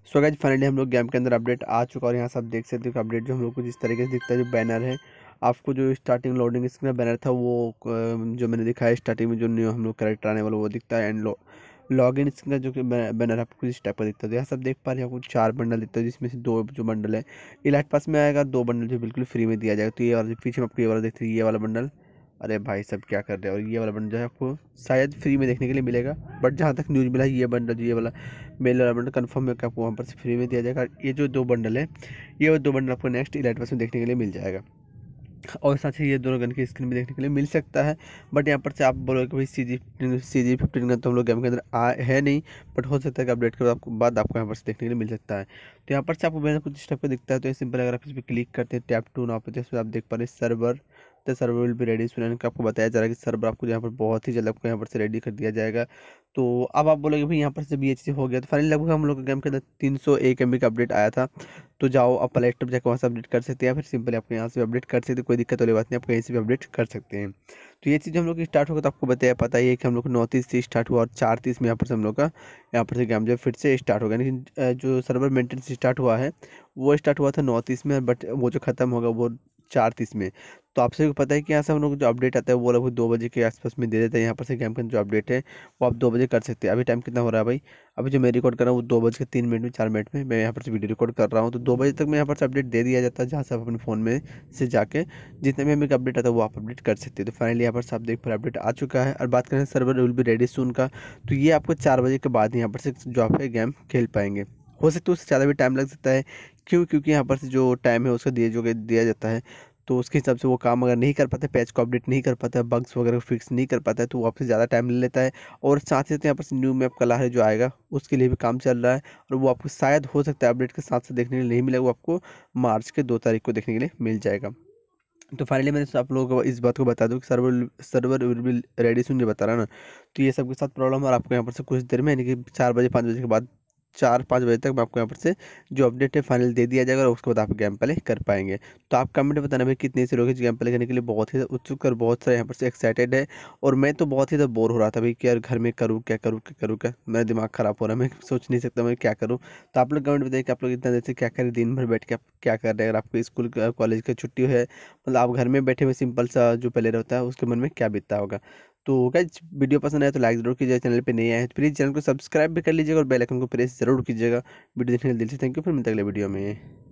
So guys finally हम लोग game के अंदर अपडेट आ चुका है और यहाँ से आप देख सकते हो कि अपडेट जो हम लोग को जिस तरीके से दिखता है, जो बैनर है आपको, जो स्टार्टिंग लोडिंग स्क्रीन बैनर था वो जो मैंने दिखाया स्टार्टिंग में, जो न्यू हम लोग कैरेक्टर आने वाला वो दिखता है। एंड लॉगिन स्क्रीन का जो कि बैनर आपको इस टाइप का दिखता है। तो यहाँ सब देख पा रहे हैं, आपको 4 बंडल दिखता है, जिसमें से 2 जो बंडल है इलाइट पास में आएगा, 2 बंडल जो बिल्कुल फ्री में दिया जाएगा। तो ये वाला पीछे में आपको ये वाला देखते हैं, ये वाला बंडल, अरे भाई सब क्या कर रहे हैं, और ये वाला बंडल जो है आपको शायद फ्री में देखने के लिए मिलेगा। बट जहाँ तक न्यूज़ मिला है, ये बंडल, ये वाला मेल वाला बंडल कंफर्म है कि आपको वहाँ पर से फ्री में दिया जाएगा। ये जो 2 बंडल है, ये 2 बंडल आपको नेक्स्ट इलाइट पास में देखने के लिए मिल जाएगा। और साथ ही ये दोनों गन की स्क्रीन भी देखने के लिए मिल सकता है। बट यहाँ पर से आप बोलोगे कि भाई CG15 गन तो हम लोग गेम के अंदर है नहीं, बट हो सकता है कि अपडेट के बाद आपको यहाँ पर से देखने के लिए मिल सकता है। तो यहाँ पर से आपको मैंने कुछ इस टाइप का दिखता है। तो ये सिंपल, अगर आप इस पर क्लिक करते हैं टैप टू नाउ पे, तो इसमें आप देख पा रहे हैं server, the server will be ready soon का आपको बताया जा रहा है कि सर्वर आपको यहाँ पर बहुत ही जल्द आपको यहाँ पर से रेडी कर दिया जाएगा। तो अब आप बोलोगे भाई यहाँ पर से भी ये चीज़ हो गया, तो फाइनली लगभग हम लोग गेम के अंदर 301 MB का अपडेट आया था। तो जाओ आप प्ले स्टोर जाकर वहाँ से अपडेट कर सकते हैं, या फिर सिंपली आपको यहाँ से अपडेट कर सकते हैं, कोई दिक्कत वाली बात नहीं, आप कहीं से भी अपडेट कर सकते हैं। तो ये चीज़ हम लोग की स्टार्ट होगा, तो आपको बताया पता ही है कि हम लोग को 9:30 से स्टार्ट हुआ और 4:30 में यहाँ पर से हम लोग का यहाँ पर से गेम जो फिर से स्टार्ट होगा। लेकिन जो सर्वर मेंटेनेंस स्टार्ट हुआ है वो स्टार्ट हुआ था 9:30 में, बट वो जो ख़त्म होगा वो 4:30 में। तो आप सभी को पता है कि यहाँ से हम लोग जो अपडेट आता है वो लगभग 2 बजे के आसपास में दे देते हैं। यहाँ पर से गेम का जो अपडेट है वो आप 2 बजे कर सकते हैं। अभी टाइम कितना हो रहा है भाई, अभी जो मैं रिकॉर्ड कर रहा हूँ वो 2:03 में 4 मिनट में मैं यहाँ पर से वीडियो रिकॉर्ड कर रहा हूँ। तो 2 बजे तक मैं यहाँ पर से अपडेट दे दिया जाता है, जहाँ से आप अपने फ़ोन में से जाके जितने भी हमें अपडेट आता है वो आप अपडेट कर सकते हैं। तो फाइनली यहाँ पर से आप देख पर अपडेट आ चुका है। और बात करें server will be ready soon का, तो ये आपको 4 बजे के बाद यहाँ पर से जो आप है गेम खेल पाएंगे। हो सकता है उससे ज़्यादा भी टाइम लग सकता है, क्योंकि यहाँ पर से जो टाइम है उसका दिया जाता है। तो उसके हिसाब से वो काम अगर नहीं कर पाते, पैच को अपडेट नहीं कर पाता, बग्स वगैरह फिक्स नहीं कर पाता है, तो वो आपसे ज़्यादा टाइम ले लेता है। और साथ ही साथ यहाँ पर से न्यू मैप कलर है जो आएगा उसके लिए भी काम चल रहा है, और वो आपको शायद हो सकता है अपडेट के साथ साथ देखने के लिए नहीं मिलेगा, वो आपको मार्च के 2 तारीख को देखने के लिए मिल जाएगा। तो फाइनली मैंने आप लोगों को इस बात को बता दूं कि server will be ready soon, ये बता रहा ना। तो ये सबके साथ प्रॉब्लम, और आपको यहाँ पर से कुछ देर में, यानी कि 4 बजे 5 बजे के बाद, 4-5 बजे तक मैं आपको यहाँ पर से जो अपडेट है फाइनल दे दिया जाएगा, और उसके बाद आप गेम प्ले कर पाएंगे। तो आप कमेंट में बताना भाई कितने से लोग गेम प्ले करने के लिए बहुत ही उत्सुक और बहुत सारे यहाँ पर से एक्साइटेड है। और मैं तो बहुत ही ज़्यादा बोर हो रहा था भाई कि यार घर में करूँ क्या, करूँ क्या, करूँ क्या, मेरा दिमाग ख़राब हो रहा है, मैं सोच नहीं सकता मैं क्या करूँ। तो आप लोग कमेंट बताइए कि आप लोग इतना देर से क्या करें, दिन भर बैठ के आप क्या कर रहे हैं। अगर आपको स्कूल कॉलेज की छुट्टी है, मतलब आप घर में बैठे हुए सिंपल सा जो प्लेयर होता है उसके मन में क्या बीतता होगा। तो गाइस वीडियो पसंद आए तो लाइक जरूर कीजिएगा, चैनल पे नए आए तो प्लीज़ चैनल को सब्सक्राइब भी कर लीजिएगा और बेल आइकन को प्रेस जरूर कीजिएगा। वीडियो देखने के लिए दिल से थैंक यू, फिर मिलते हैं अगले वीडियो में।